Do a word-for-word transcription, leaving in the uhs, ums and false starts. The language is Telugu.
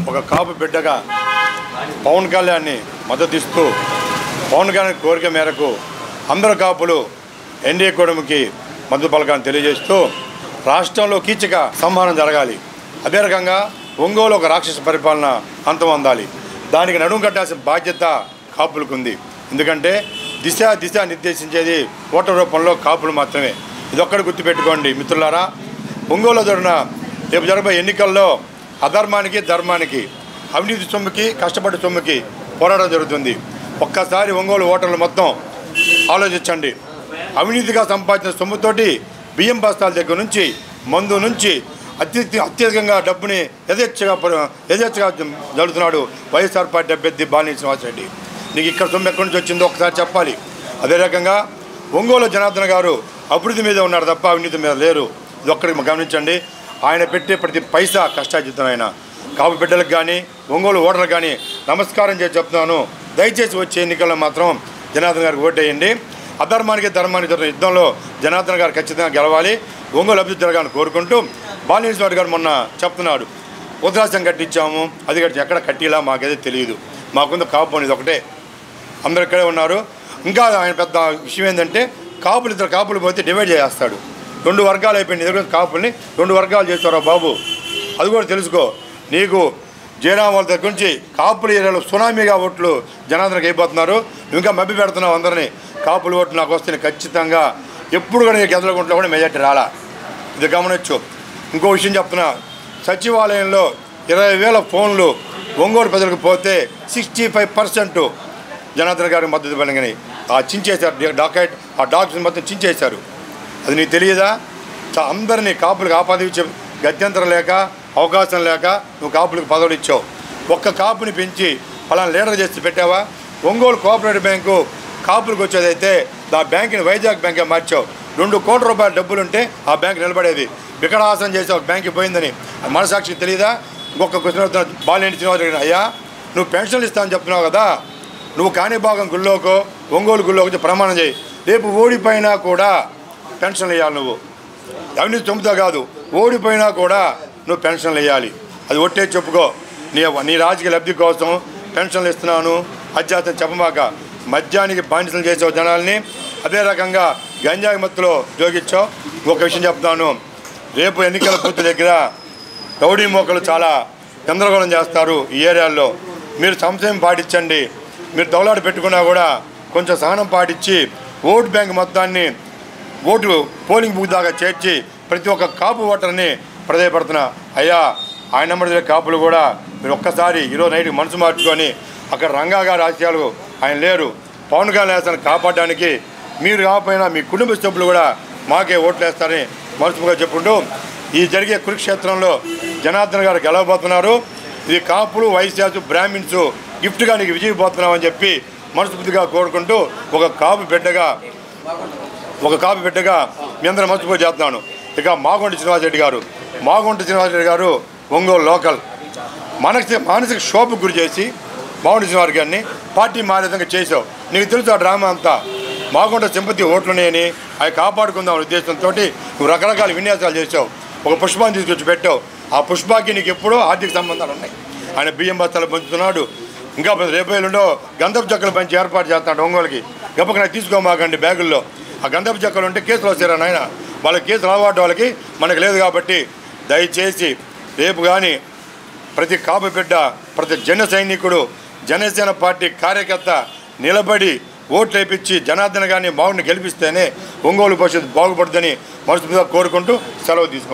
ఒక కాపు బిడ్డగా పవన్ కళ్యాణ్ని మద్దతిస్తూ పవన్ కళ్యాణ్ కోరిక మేరకు అందరు కాపులు ఎన్డీఏ కూటమికి మద్దతు పలకాన్ని తెలియజేస్తూ రాష్ట్రంలో కీచక సంహారం జరగాలి. అదే రకంగా ఒంగోలు ఒక రాక్షస పరిపాలన అంతం అందాలి. దానికి నడుము కట్టాల్సిన బాధ్యత కాపులకు ఉంది. ఎందుకంటే దిశ దిశ నిర్దేశించేది ఓటర్ రూపంలో కాపులు మాత్రమే. ఇదొక్కటి గుర్తుపెట్టుకోండి మిత్రులారా. ఒంగోలు జరిగిన రేపు జరగబోయే ఎన్నికల్లో అధర్మానికి ధర్మానికి అవినీతి సొమ్ముకి కష్టపడి సొమ్ముకి పోరాటం జరుగుతుంది. ఒక్కసారి ఒంగోలు ఓటర్లు మొత్తం ఆలోచించండి. అవినీతిగా సంపాదించిన సొమ్ముతోటి బియ్యం బస్తాల దగ్గర నుంచి మందు నుంచి అత్యధిక అత్యధికంగా డబ్బుని యథేచ్ఛగా యథేచ్ఛగా జరుగుతున్నాడు వైఎస్ఆర్ పార్టీ అభ్యర్థి బాలినేని శ్రీనివాసరెడ్డి. నీకు ఇక్కడ సొమ్ము ఎక్కడి నుంచి వచ్చిందో ఒకసారి చెప్పాలి. అదే రకంగా ఒంగోలు జనార్దన్ గారు అభివృద్ధి మీద ఉన్నారు తప్ప అవినీతి మీద లేరు. ఇది ఒక్కడికి గమనించండి. ఆయన పెట్టే ప్రతి పైసా కష్టార్జితం. ఆయన కాపు బిడ్డలకు కానీ ఒంగోలు ఓటర్లకు కానీ నమస్కారం చేసి చెప్తున్నాను. దయచేసి వచ్చే ఎన్నికల్లో మాత్రం జనార్దన్ గారికి ఓటేయండి. అధర్మానికి ధర్మానికి జరిగిన యుద్ధంలో జనార్దన్ గారు ఖచ్చితంగా గెలవాలి. ఒంగోలు అభివృద్ధి జరగాలని కోరుకుంటూ బాలినేని శ్రీనివాసరెడ్డి గారు మొన్న చెప్తున్నాడు, ఉద్రాసం కట్టించాము, అది కట్టి ఎక్కడ కట్టిలా మాకైతే తెలియదు, మాకుంది కాపు అనేది ఒకటే, అందరు ఇక్కడే ఉన్నారు. ఇంకా ఆయన పెద్ద విషయం ఏంటంటే కాపులు ఇద్దరు కాపులు పోతే డివైడ్ చేస్తాడు. రెండు వర్గాలు అయిపోయింది. ఎదురు కాపుల్ని రెండు వర్గాలు చేస్తారా బాబు, అది కూడా తెలుసుకో. నీకు జయరాం వాళ్ళ దగ్గర నుంచి కాపుల ఏరియాలో సునామీగా ఓట్లు జనార్దన్కి అయిపోతున్నారు. నువ్వు ఇంకా మభ్య పెడుతున్నావు అందరినీ. కాపుల ఓట్లు నాకు వస్తే ఖచ్చితంగా ఎప్పుడు కూడా నీకు ఎదురుకుంటా కూడా మెజార్టీ రాలా. ఇది గమనించు. ఇంకో విషయం చెప్తున్నా, సచివాలయంలో ఇరవై వేల ఫోన్లు ఒంగోలు ప్రజలకు పోతే సిక్స్టీ ఫైవ్ పర్సెంట్ జనార్దన్ గారికి మద్దతు పలికినాయి. ఆ చించేశారు డాకెట్, ఆ డాక్టర్స్ మొత్తం చించేశారు. అది నీకు తెలియదా? అందరినీ కాపులకు ఆపాదించే గత్యంతరం లేక అవకాశం లేక నువ్వు కాపులకు పదవులు ఇచ్చావు. ఒక్క కాపుని పెంచి ఫలానా లీడర్ చేసి పెట్టావా? ఒంగోలు కోఆపరేటివ్ బ్యాంకు కాపులకు వచ్చేదైతే ఆ బ్యాంకుని వైజాగ్ బ్యాంకే మార్చావు. రెండు కోట్ల రూపాయల డబ్బులుంటే ఆ బ్యాంక్ నిలబడేది. వికటాసనం చేసి ఒక బ్యాంక్కి పోయిందని మనసాక్షికి తెలియదా? ఇంకొక క్వశ్చన్ అవుతున్నా బాలినేని శ్రీనివాసరెడ్డి, అయ్యా నువ్వు పెన్షన్లు ఇస్తానని చెప్తున్నావు కదా, నువ్వు కాణిభాగం గుళ్ళోకో ఒంగోలు గుళ్ళోకి ప్రమాణం చేయి. రేపు ఓడిపోయినా కూడా పెన్షన్లు వేయాలి. నువ్వు అవినీతి సొమ్ముతో కాదు, ఓడిపోయినా కూడా నువ్వు పెన్షన్లు వేయాలి. అది ఒట్టే చెప్పుకో. నీ నీ రాజకీయ లబ్ధి కోసం పెన్షన్లు ఇస్తున్నాను అత్యాసం చెప్పమాక. మద్యానికి బానిసలు చేసావు జనాల్ని, అదే రకంగా గంజాయి మత్తులో జోగించావు. ఒక విషయం చెప్తాను, రేపు ఎన్నికల బూత్ దగ్గర రౌడీ మోకలు చాలా గందరగోళం చేస్తారు ఈ ఏరియాల్లో. మీరు సంశయం పాటించండి. మీరు దౌలాట పెట్టుకున్నా కూడా కొంచెం సహనం పాటించి ఓటు బ్యాంక్ మొత్తాన్ని ఓటు పోలింగ్ బూత్ దాకా చేర్చి ప్రతి ఒక్క కాపు ఓటర్ని ప్రదేశపడుతున్నా. అయ్యా ఆయన నెంబర్ కాపులు కూడా మీరు ఒక్కసారి ఈరోజు నైట్కి మనసు మార్చుకొని, అక్కడ రంగా గారి ఆశయాలు ఆయన లేరు, పవన్ కళ్యాణ్ కాపాడడానికి మీరు కాకపోయినా మీ కుటుంబ సభ్యులు కూడా మాకే ఓట్లు వేస్తారని మనసుగా చెప్పుకుంటూ ఈ జరిగే కురుక్షేత్రంలో జనార్దన్ గారు గెలవబోతున్నారు. ఇది కాపులు వైశ్యాసు బ్రాహ్మిన్స్ గిఫ్ట్గా నీకు విజయపోతున్నావు అని చెప్పి మనస్ఫూర్తిగా కోరుకుంటూ ఒక కాపు బిడ్డగా ఒక కాపు బిడ్డగా మీ అందరూ మర్చిపోయి చేస్తున్నాను. ఇక మాగొంటి శ్రీనివాసరెడ్డి గారు మాగొంటి శ్రీనివాసరెడ్డి గారు ఒంగోలు లోకల్ మనసి మానసిక శోభకు గురి చేసి మాగొంటి శ్రీనివాసరెడ్డి గారిని పార్టీ మారే విధంగా చేసావు. నీకు తెలుసు ఆ డ్రామా అంతా. మాగొంట సింపతి ఓట్లున్నాయని అవి కాపాడుకుందాం ఉద్దేశంతో నువ్వు రకరకాల విన్యాసాలు చేసావు. ఒక పుష్పాన్ని తీసుకొచ్చి పెట్టావు. ఆ పుష్పాకి నీకు ఎప్పుడో ఆర్థిక సంబంధాలు ఉన్నాయి. ఆయన బియ్యం బస్తాలు పంచుతున్నాడు. ఇంకా రేపేళ్ళుండో గంధపు చెక్కలు పంచి ఏర్పాటు చేస్తున్నాడు ఒంగోలుకి. గప్పక నాకు తీసుకోమాకండి బ్యాగుల్లో. ఆ గంధపు చెక్కలు ఉంటే కేసులు వస్తారా నాయన? వాళ్ళ కేసులు అలవాటు వాళ్ళకి మనకు లేదు కాబట్టి దయచేసి రేపు కానీ ప్రతి కాపు బిడ్డ ప్రతి జన సైనికుడు జనసేన పార్టీ కార్యకర్త నిలబడి ఓట్లు వేయించి జనార్దన్ గారిని బాగుండి గెలిపిస్తేనే ఒంగోలు భవిష్యత్తు బాగుపడుతుందని మనస్ఫూర్తిగా కోరుకుంటూ సెలవు తీసుకుంటాం.